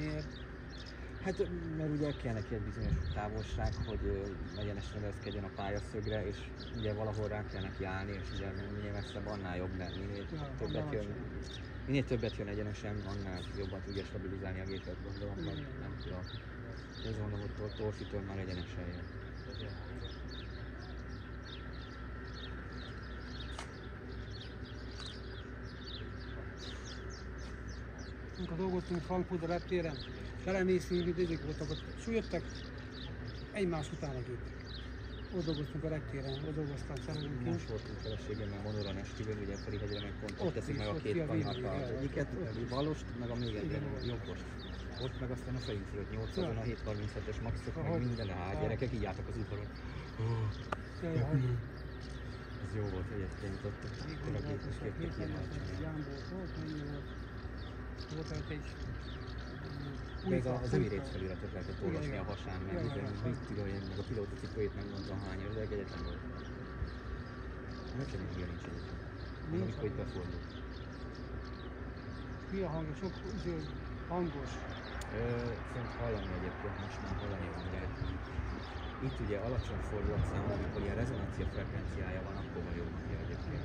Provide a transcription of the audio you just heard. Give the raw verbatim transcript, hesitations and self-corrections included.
Miért? Hát, mert ugye kell neki egy bizonyos távolság, hogy egyenesen ereszkedjen a pályaszögre, és ugye valahol rá kell neki állni, és ugye minél messzebb, annál jobb, mert minél Ja, többet annál jön, alacsonyabb. minél többet jön egyenesen, annál jobban tudja stabilizálni a gépet, gondolom, vagy Igen. nem tudom. Ez mondom, hogy tor- torsítól már egyenesen jön. Amikor dolgoztunk Frankfurt a reptéren, belenéztünk, mint ezek voltak ott, súlyodtak egymás után a gépek. Ott dolgoztunk a reptéren, ott dolgoztam szerelőnként. Most voltunk feleségemmel Monoron estiben, ugye Ferihegyre meg pont ott Ott teszik is, meg a ott két ki a kanyart, végén, az ja, egyiket, ott a is. balost, meg a még egyre Igen, igen. jobbost. Ott meg aztán a fejünk fölött nyolcszázon, a hét harminchetes maxok, meg Ahogy- minden áll, Ah. gyerekek így álltak az udvaron. Jaj, jaj. Ez jó volt egyébként ott, tényleg két és két ilyen alacsonyan. Jámbor volt, mennyi volt? Volt ott egy... Még az Emirates feliratot lehetett olvasni Igen, a hasán, meg igen, minden, igen. mit tudom én, meg a pilóta cipőjét nem mondtam hány, de egyetlen volt. Meg semmi hangja nincs egyébként. Mondom, amikor itt befordult. Mi a hangja? Sok izé, hangos. Ö, Fent hallani egyébként, most már hallani a hangját. Itt ugye alacsony fordulatszámban, amikor ilyen rezonancia frekvenciája van, akkor van jó hangja egyébként.